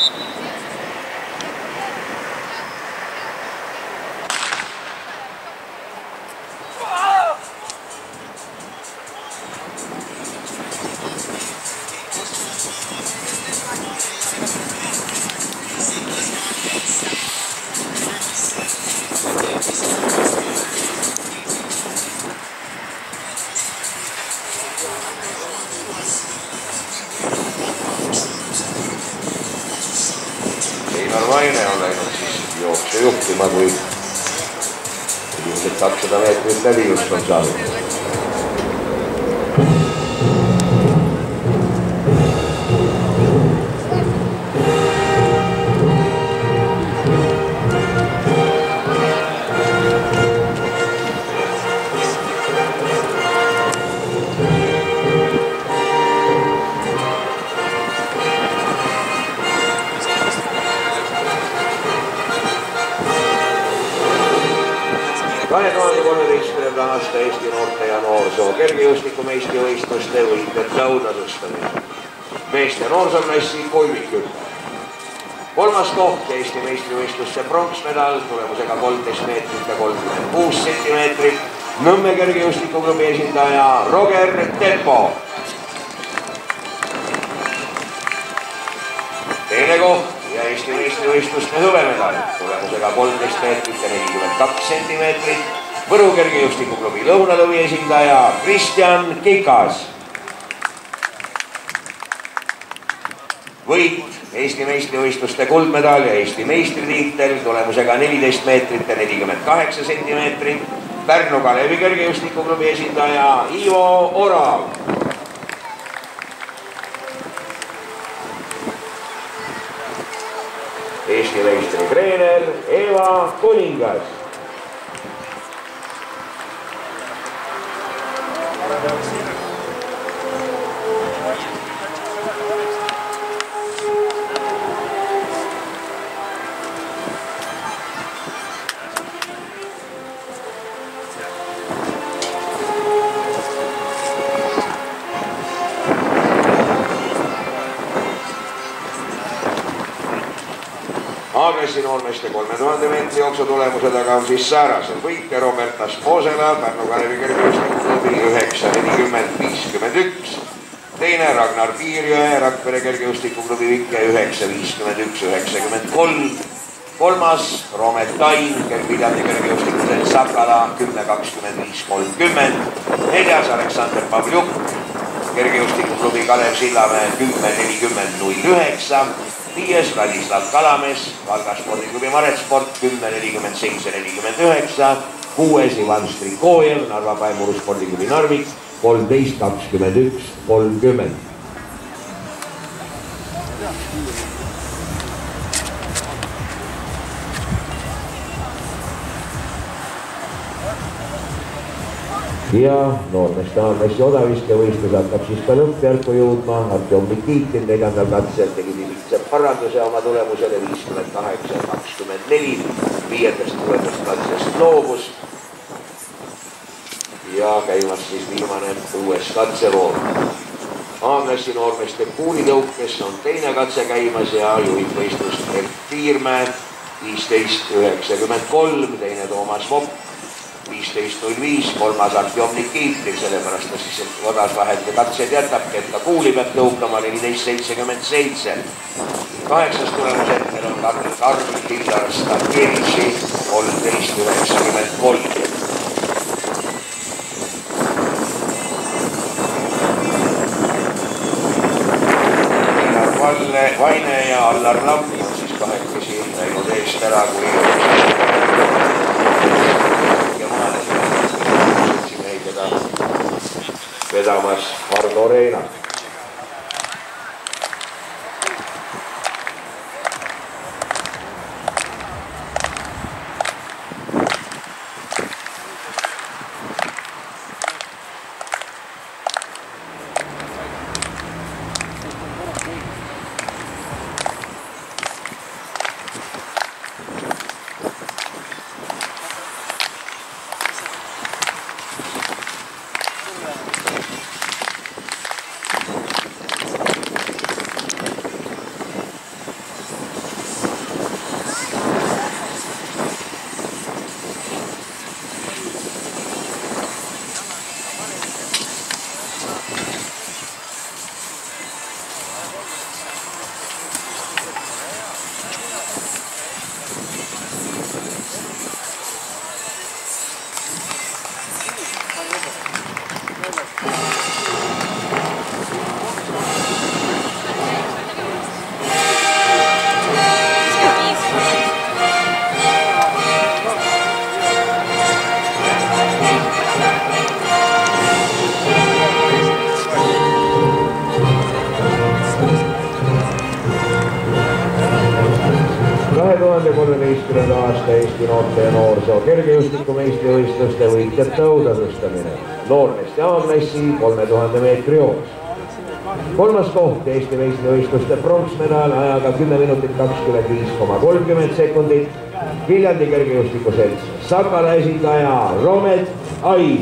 Vaine on läinud siis jooksu juhtima, kui ilmselt 200 meetrit läbi just on saanud. Aasta Eesti noorte ja noorsoo kergejõustiku meistrivõistluste võitjate autasustamine. Meeste noorsooklassi kolmiküppe. 3. koht Eesti meistrivõistluste pronksmedal tulemusega 13 meetrit ja 36 sentimeetrit. Nõmme kergejõustikuklubi esindaja Roger Tempo. Teine koht ja Eesti meistrivõistluste hõbemedal tulemusega 13 meetrit ja 42 sentimeetrit. Võru kergejõustikuklubi Lõunalõvi esindaja Kristjan Kikas. Võit Eesti meistrivõistluste kuldmedal ja Eesti meistritiitel tulemusega 14 meetrit ja 48 sentimeetrit. Pärnu Kalevi kergejõustikuklubi esindaja Ivo Orav. Eesti meistritreener Eva Kuningas. Aagressi noormeeste 3000 meetri jooksu tulemuse taga on siis säärasel võitja Roberta Sposela, Pärnu Kalevi kergejõustikuklubi 9.40.51. Teine Ragnar Piirjõe, Rakvere kergejõustikuklubi Vikke 9.51.93. Kolmas Roomet Tain, Viljandi kergejõustikuklubi Sakala 10.25.30. Neljas Aleksander Pavljuk, kergejõustikuklubi Kalev Sillamäe 10.40.09. 5. Ladislav Kalamees, Valga spordiklubi Maresport 10.47.49. 6. Ivan Strikojev, Narva Paemuru spordiklubi Narvik 13.21.30. Ja noormeeste aadressi odaviskevõistlus hakkab siis ka lõppjärku jõudma. Artjom Nikitin 4. katsel tegi lihtsalt paranduse oma tulemusele 58.24. 5. katsest loobus. Ja käimas siis viimane 6. katsevoor. Aagressi noormeeste kuulitõukes on teine katse käimas ja juhib võistlust Ert Piirmäe 15.93. Teine Toomas Vopp 15.05, 3. Artjom Nikitin, sellepärast ta siis odas vahelt ja katsed jätabki, et ka kuuli peab tõukama 14.77. 8. tulemusettel on Karl Hillar Stakevitši 13.93. Vaine ja Allar Lammi on siis kahekesi läinud eest ära, kui vedamas Hardo Reina. Eesti noorte ja noorsoo kergejõustiku meistrivõistluste võitjate autõstamine. Noormeeste A-klassi 3000 meetri jooks. Kolmas koht Eesti meistrivõistluste pronksmedal ajaga 10 minutit 25,30 sekundit. Viljandi kergejõustiku selts Sakala esindaja Romet Ai.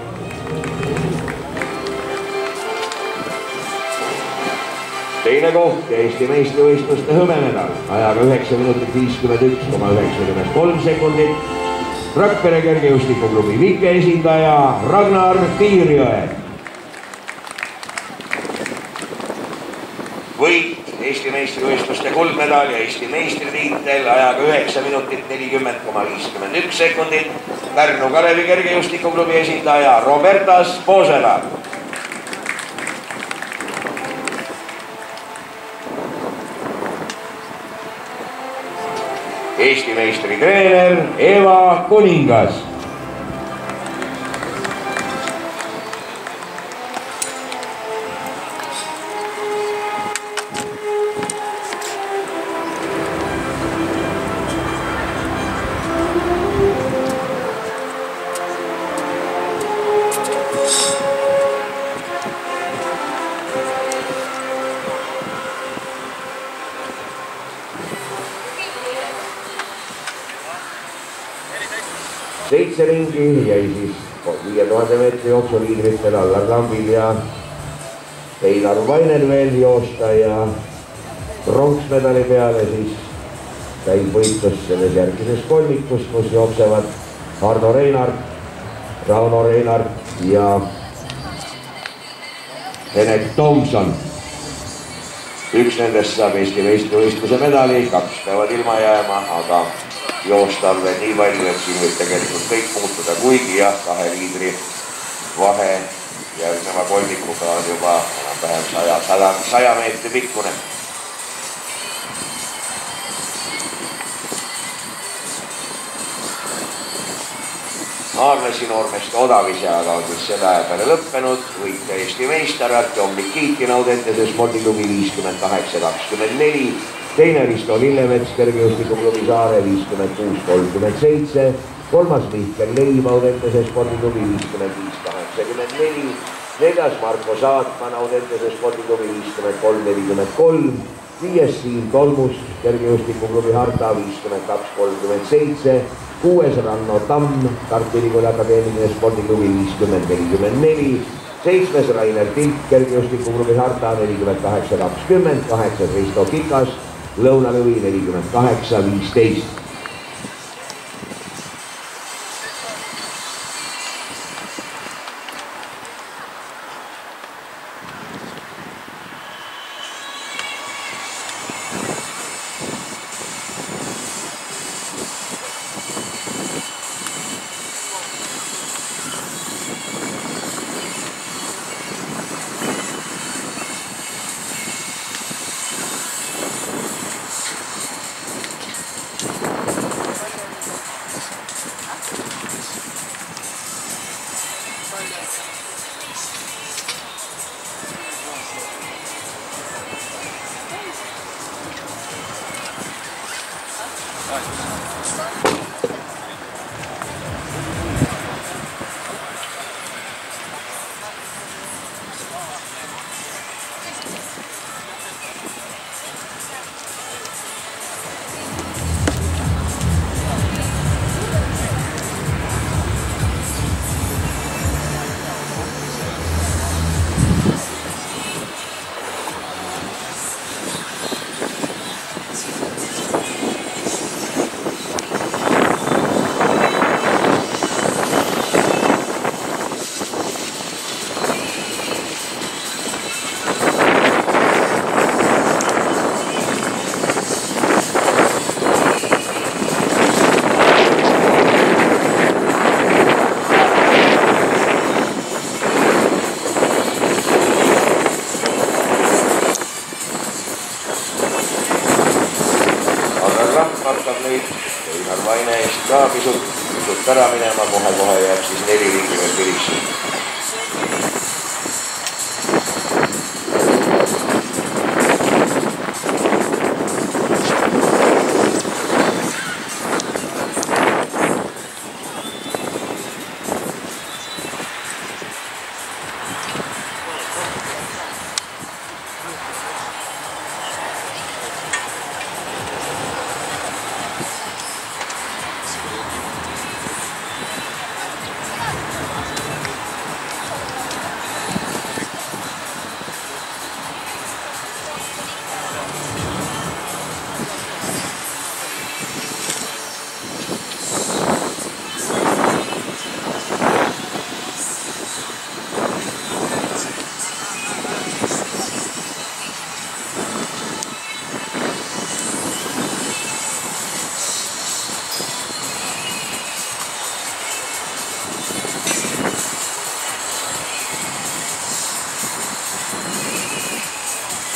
Teine koht Eesti meistrivõistluste hõbemedal ajaga 9 minutit 51,93 sekundit. Rakvere kergejõustikuklubi Vike esindaja Ragnar Piirjõe. Võit Eesti meistrivõistluste kuldmedal ja Eesti meistritiitel ajaga 9 minutit 40,51 sekundit. Pärnu Kalevi kergejõustikuklubi esindaja Robertas Poosela. Eesti meistritreener Eva Kuningas. Seitse ringi jäi siis 5000 meetri jooksuliidritel Allar Lambil ja Einar Vainel veel joosta ja pronksmedali peale siis käib võitlus selles järgises kolmikus, kus jooksevad Hardo Reinart, Rauno Reinart ja Henek Tomson. Üks nendest saab Eesti meistrivõistluse medali, kaks peavad ilma jääma, aga joosta on veel nii palju, et siin võib tegelikult kõik muutuda, kuigi jah, 2 liidri vahe järgneva kolmikuga on juba enam-vähem 100 meetri pikkune. A-klassi noormeeste odaviseaga on siis selle aja peale lõppenud, võitja Eesti meister Artjom Nikitin Audentese spordiklubi 58-24, teine Risto Lillemets kergejõustikuklubi Saare 56-37, kolmas Mihkel Leib Audentese spordiklubi 55-84, neljas Marko Saatman Audentese spordiklubi 53-43, viies Siim Tolmust kergejõustikuklubi Harta 52-37, kuues Ranno Tamm Tartu Ülikooli Akadeemiline spordiklubi 50-44, seitsmes Rainer Tilk kergejõustikuklubi Harta 48-20, kaheksas Risto Kikas Lõunalõvi 48-15. Hakkab nüüd Einar Vaine eest ka pisut ära minema, kohe jääb siis 4 ringi veel tüliks.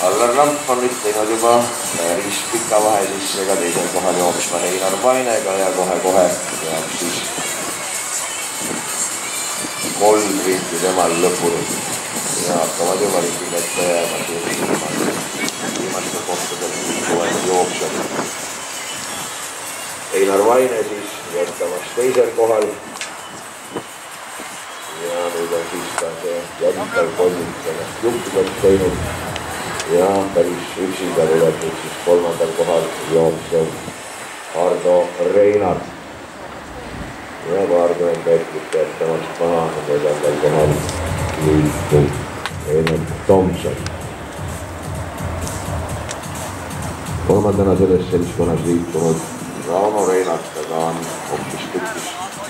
Allar Lamp on nüüd teinud juba päris pika vahe sisse ka teisel kohal jooksma Einar Vainega ja kohe jääb siis 3 ringi temal lõpuni. Ja hakkavad juba ringid ette jääma siin viimaste kohtadel tulevad jooksjad. Einar Vaine siis jätkamas teisel kohal. Ja nüüd on siis ka see jätkav kolmik ennast juhtudeks teinud. Ja päris üksinda tuleb nüüd siis 3. kohal jooksev Hardo Reinart. Ja paarkümmend meetrit jätkamast maha 4. kohal liitub Eenet Tomson. 3. selles seltskonnas liitunud Rauno Reinart, aga on hoopis tükis.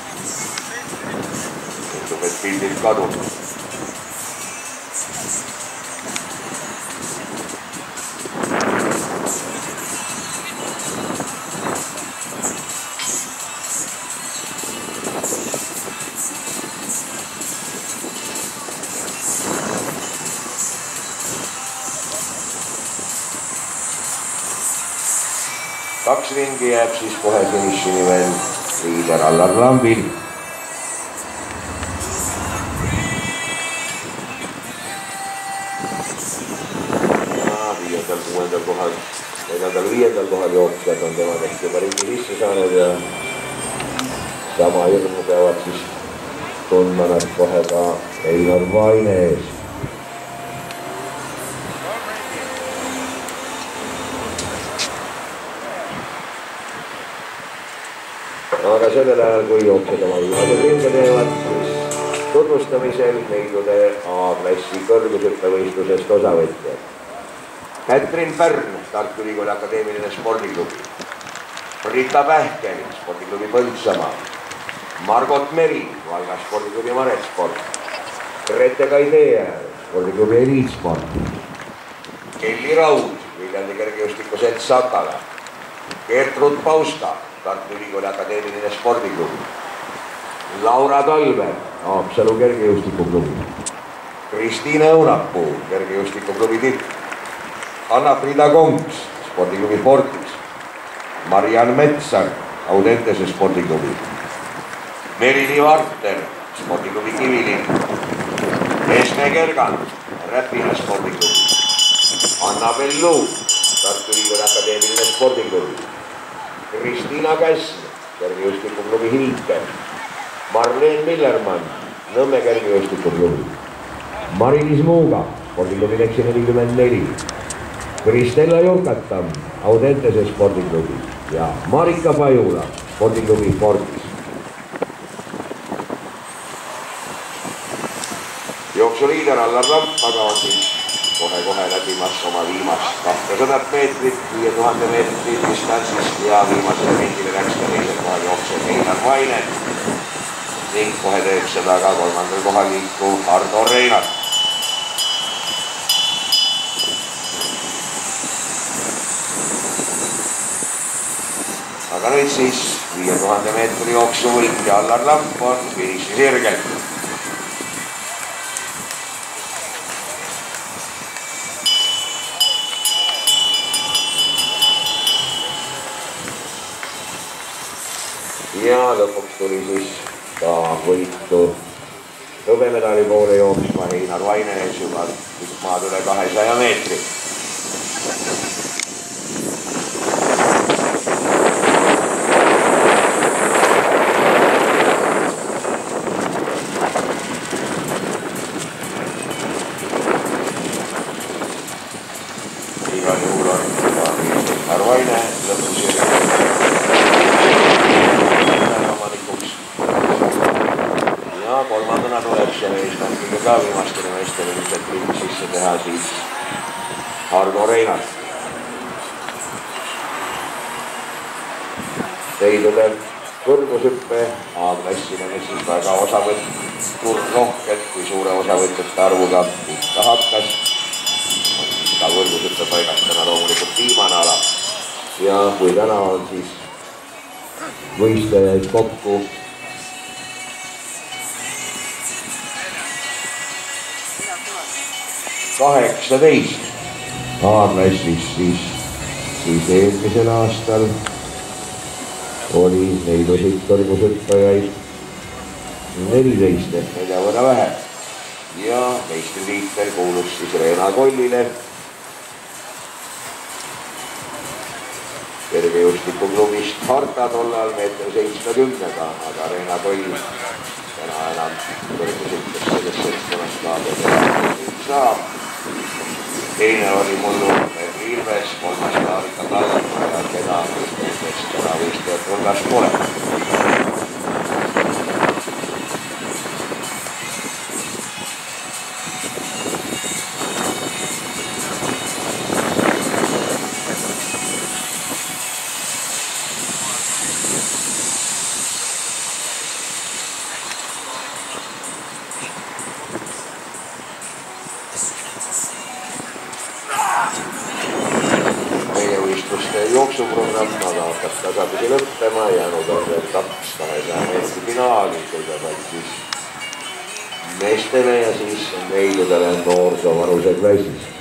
Tundub, et pildid kadunud. Kaks ringi jääb siis kohe finišini veel liider Allar Lambil. Ja 5., 6. kohal, 4., 5. kohal jooksjad on tema neist juba ringi sisse saanud ja sama hirmu peavad siis tundma nad kohe ka Einar Vaine ees. Aga sellel ajal, kui jooksjad oma viimased ringe teevad, siis tutvustamisel neidude A-klassi kõrgushüppevõistlusest osavõtjad. Kätrin Pärn, Tartu Ülikooli Akadeemiline spordiklubi. Rita Pähkel, spordiklubi Põltsamaa. Margot Meri, Valga spordiklubi Maresport. Grete Kaidee, spordiklubi Eliitsport. Kelly Raud, Viljandi kergejõustiku selts Sakala. Gertrud Pauska, Tartu Ülikooli Akadeemiline spordiklubi. Laura Talver, Haapsalu kergejõustikuklubi. Kristiine Õunapuu, kergejõustikuklubi Tipp. Anna-Frida Konks, spordiklubi Fortis. Mariann Metsar, Audentese spordiklubi. Merili Varter, spordiklubi Kivilinn. Esme Kergand, Räpina spordiklubi. Annabel Luuk, Tartu Ülikooli Akadeemiline spordiklubi. Kristiina Käsn, kergejõustikuklubi Hilker. Marleen Millermann, Nõmme kergejõustikuklubi. Mari-Liis Muuga, spordiklubi Leksi 44. Kristella Jurkatam, Audentese spordiklubi ja Marika Pajula, spordiklubi Fortis. Jooksuliider Allar Lamp aga on siis kohe läbimas oma viimast 200 meetrit, 5000 meetrit distantsist ja viimasele ringile läks ka teisel kohal jooksev Einar Vaine ning kohe teeb seda ka 3. kohal liikuv Hardo Reinart. Aga nüüd siis 5000 meetri jooksu võitja Allar Lamp on finišisirgel. Ja lõpuks tuli siis ka võitu hõbemedali poole jooksma Einar Vaine ees juba tükk maad üle 200 meetri. Igal juhul on Einar Vaine lõpus ja 3. tuleb selle eesmärgiga ka viimastele meestele lihtsalt ringi sisse teha siis Hardo Reinart. Teidude kõrgushüppe A-klassile, mis siis väga osavõttur rohkelt kui suure osavõtjate arvuga ikka hakkas. Ka kõrgushüppe paigastana loomulikult viimane ala. Ja kui täna on siis võistlejaid kokku 18, A-klassis siis eelmisel aastal oli neid osittormushüppajaid 14 ehk 4 võrra vähem. Ja meistritiitel kuulus siis Reena Kollile. Kergejõustikuklubist Harta tollal 1,70 m, aga Reena Koll täna enam kõrgusüppes selles seltskonnas saab. Teine oli mullu Ilves, kolmas Kaarika Kallemaa ja keda nendest täna võistlejate hulgas pole. Jooksuprogramm hakkab tasapisi lõppema, jäänud on veel 200 meetri finaali, kõigepealt siis meestele ja siis meiludele noorsoo vanuse klassis.